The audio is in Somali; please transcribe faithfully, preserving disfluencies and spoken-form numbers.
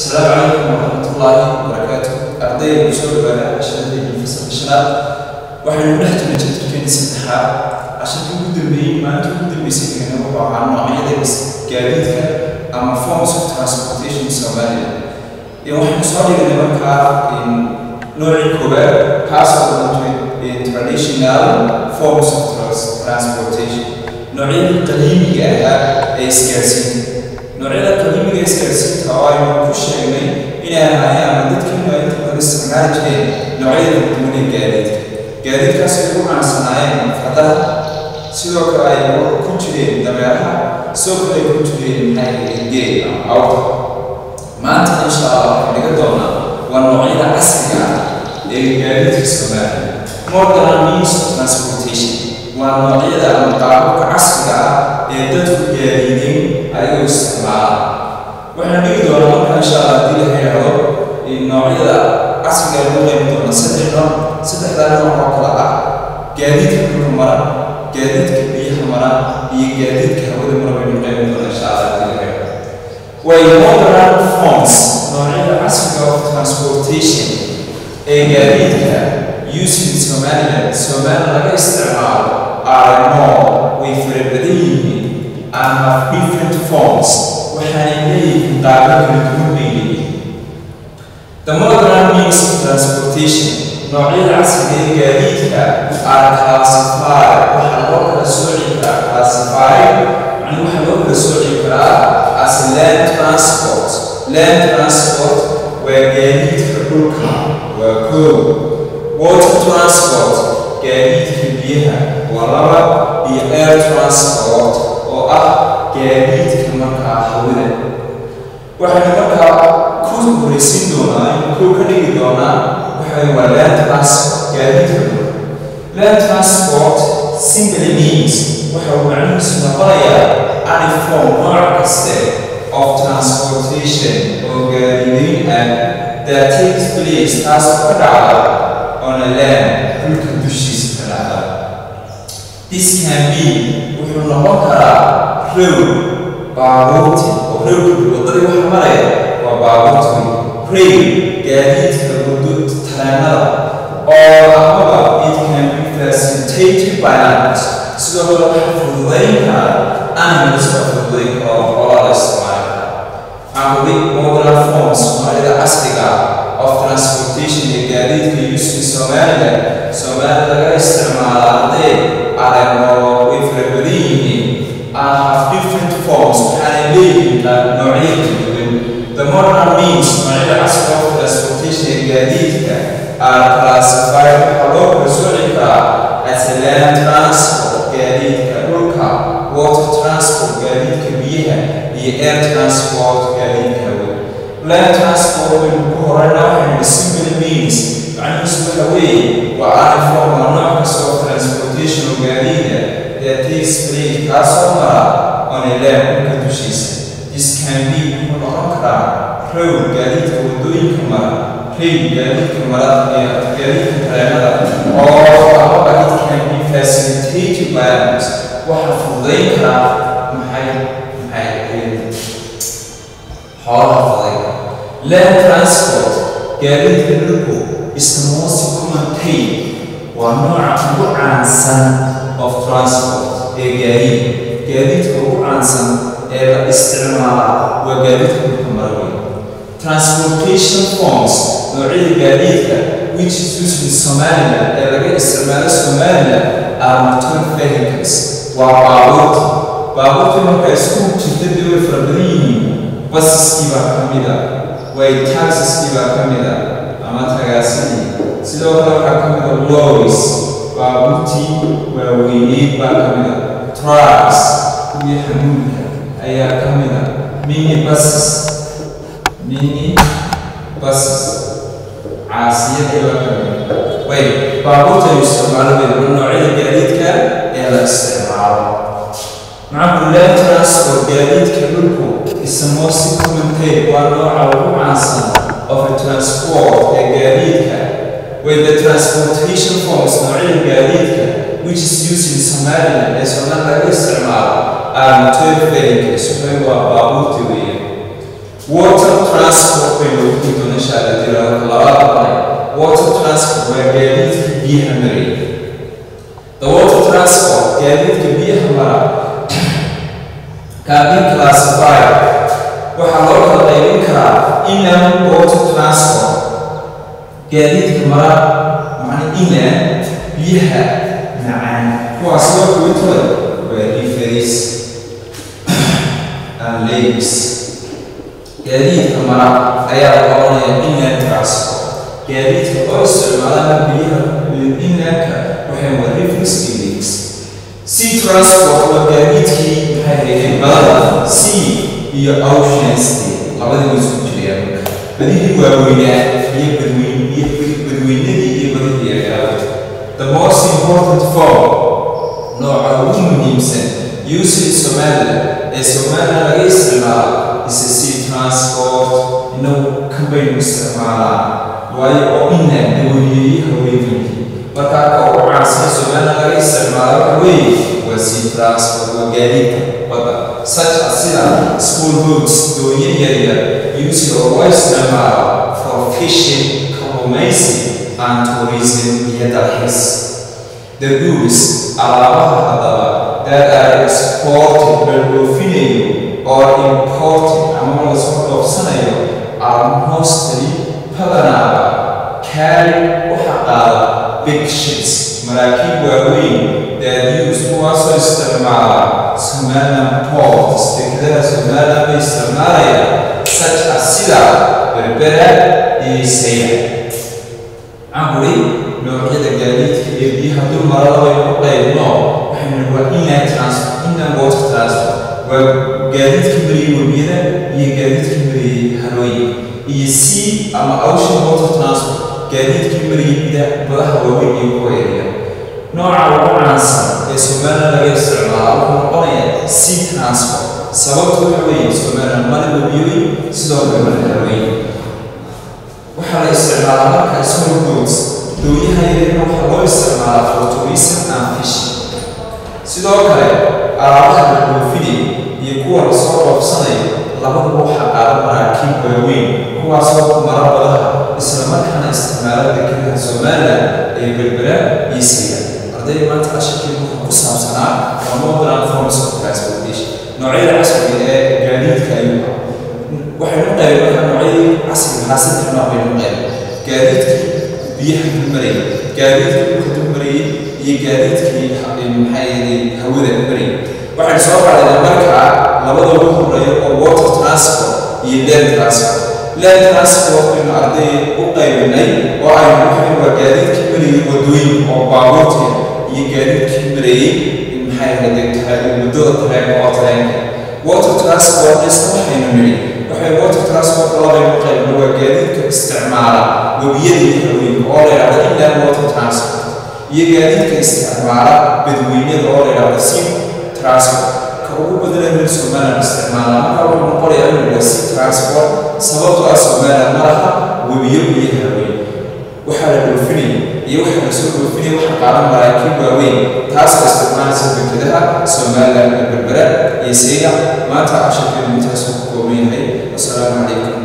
السلام عليكم ورحمة الله وبركاته. أرضي بشغل بنا عشان اللي في فصل الشناب وإحنا نحتاج نجد كنيسة الحاب عشان تقدر بين ما تقدر بيصير هنا وقع عن نوعية بس جديدة أما forms of transportation سوالف. يوم إحنا صاري لنا إن نوع الكبار حصل in traditional forms of transportation. نوعية القديمة هي سكرسين. نوعية القديمة هي سكرسين هواي مش شيء إلى أيام ضد كلمة يمكن الاستعمال جديد. نوعية القديمة الجديد. جديد كسر عن صناعين فتح سلوك أي كتير دمرها سوق أي كتير هاي الجيل أو ما أنت إن شاء الله نقدرنا والنوعية الأساسية الجديد السماء. Modern means of transportation. والنوعية المطابقة عصرية يدت الجديدين أي استعمال. وإحنا نقدر إن شاء الله دي هي هو النوعية عصرية اللي نقدر نستخدم استخدام نوع جديد كل مرة جديد كبير مرة هي جديد كهود مرة بنقدم إن شاء الله دي هي. ومodern forms نوعية عصرية of transportation جديد ك using Somaliland Somaliland استعمال are more with rebellion and have different forms وحاليا طابق الدولي. The modern means of transportation نوعية العصرية الجديدة are classified وحلوك السوري classified يعني وحلوك السوري as land transport land transport وجديد كبركة وكو water transport جديد كبيرة ورابع هي air transport أو أه جديد كمركا حوله. وحنا مركا كل بريسين دونا كل كنيجي دونا وحنا land transport جديد كبيرة. land transport simply means وحنا معناه سنقايا عن form نوع كسر of transportation أو جديد that takes place transport على on a land كل كدوشيس كلها. This can be وحنا نقرأ through بابوتي أو through وطري وحمرة وبابوتي through جديد كبدو ترانلا or however it can be facilitated by animals. So we have to animals of the lake of all Ismail. And the modern forms of the Africa of transportation الجديد used in Somalia. Somalia استعمال على with rebellion and have different forms حاليا نوعية. The modern means نوعية of transportation الجديد are classified حلوك رسولك as land transport جديد كبركة water transport جديد كبيرة air transport جديد كبيرة. land transport بالبحرين simply means يعني يصبح way وعن form نوع of transportation جديدة that takes place كاسمرة on a land كدوشيس. This can be مكرر through جديد كودوين كمرة through جديد كمرة جديد كمرة or it can be facilitated by animals وحفظينها محل محل حال land transport جديد كلكو استموسي كمانتين ونوع معانسان of transport جديد جديد كمانسان استعمال وجديد كمروي. transportation forms نوعية جديدة which is used in Somalia اللي استعمال Somalia are motor vehicles وبابوت بابوت ما كيسكون تبدأ يفرقين بس كيف كميدا وتاكسيس كيف كميدا أما تغاسي سلوك كميدا لوريس بابوتي ووينيد كميدا trucks كمية حمولة أي كميدا ميني بس ميني بس عاسية كيف كميدا وي بابوتي يستعمل بالنوعية الجديد كإلى استعمال مع كل ترانسبورت جديد كبركو اسمه سيكومنتي ونوع ومعاصر of a transport الجديد with the transportation forms نوعية الجديد which is used in Somalia as another استعمال are motor vehicles وهو بابوتي water transport inland water transport gaadiidka mara macna inland biyaha macaan kuwaas oo kuwintooda waa rivers and lakes gaadiidka mara ayaa la oranaya inland transport gaadiidka oo isticmaalana biyaha inlandka waxay waa rivers and lakes. Sea transport waa gaadiidkii maxay ahayd badada sea iyo oceans labadii way isku jireen badihii waaweynaa iyo badweyn iyo badweynadii iyo badihii yaryar. The most important form nooca ugu muhiimsan used Somaliland ee Somaliland laga isticmaalo is a sea transport inuu kambaynu isticmaalaa waayo oo inland daweeyey haweenkii markaa ka ugu caansan Somaliland laga isticmaalo weeye waa sea transport waa gaadiidka badda such as sida school boats doonyo yaryar used oo loo isticmaalo for fishing kalluumaysi and tourism iyo dalxiis. The goods alaabaha haddaba that are exported la dhoofinayo or imported ama la soo dhoofsanayo are mostly badanaaba carry waxa qaada big ships maraakiib waaweyn that use kuwaasoo isticmaala Somaliland ports dekedada Somaliland bay isticmaalayaan such as sida Berbera iyo Saylac. Camburi noocyada gaadiidka ee biyaha dul marada way ku qaybno waxayna waa inland transport inland water transport waa gaadiidka mariyay webiyada iyo gaadiidka mariyay harooyin iyo sea ama ocean water transport gaadiidka mariyay badaha waaweyn iyo kuwa yaryar. nooca ugu caansan ee Somaliland laga isticmaalo wuxuu noqonayaa sea transport sababtu waxa weeye Somaliland mari webiyooyin sidoo kale mari harooyin. waxaa la isticmaalaa marka small boats doonyaha yaryarna waxaa loo isticmaalaa for tourism and fishing. sidoo kale alaabaha la dhoofinayo iyo kuwa la soo dhoofsanayo labaduba waxaa qaada maraakiib waaweyn kuwaasoo mara badaha isla markaana isticmaala dekedaha Somaliland ee Berbera iyo Saylac. ardayda maanta casharkeedu wuxuu ku saabsanaa waa modern forms of transportation noocyada casriga ee gaadiidka ayuu waxaynu qaybnaa noocyadii casriga xaasadka nooc baynu qaybnaa gaadiidkii biyaha dulmarayay gaadiidkii dhulka dulmarayay iyo gaadiidkii maxay hawada dulmarayay. waxaynu soo qaadaynaa markaa labada ugu horeeya oo water transport iyo land transport. land transport baynu arday u qaybinay oo aynu waxaynu waa gaadiidkii marayay wadooyin oo baabuurta iyo gaadiidkii marayay maxay ahayd muddada tareenka oo tareenka. water transport isna waxaynu nidhi waxay water transport labaynu qaybno waa gaadiidka isticmaala webiyada iyo harooyinka oo la yidhahdo inland water transport iyo gaadiidka isticmaala badweynada oo la yidhahdo sea transport. ka ugu badanee reer Somaliland isticmaala marka wuxuu noqonayaa inuu waa sea transport sababtoo ah Somaliland ma laha webiyo iyo harooyin. waxaa la dhoofinaya iyo waxa la soo dhoofinaya waxa qaadan maraakiib waaweyn taasoo isticmaalaysa dekedaha Somaliland ee Berbera iyo Saylac. maanta casharkeenu intaas ku kooban yahay. Assalaamu calaykum.